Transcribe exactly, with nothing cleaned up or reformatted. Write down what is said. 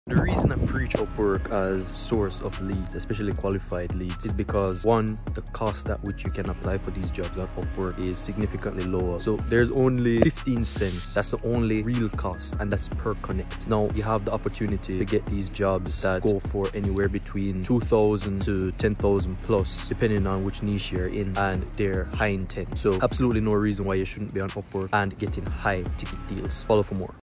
The reason I preach Upwork as source of leads, especially qualified leads, is because one, the cost at which you can apply for these jobs on Upwork is significantly lower. So there's only fifteen cents. That's the only real cost, and that's per connect. Now you have the opportunity to get these jobs that go for anywhere between two thousand to ten thousand plus, depending on which niche you're in, and they're high intent. So absolutely no reason why you shouldn't be on Upwork and getting high ticket deals. Follow for more.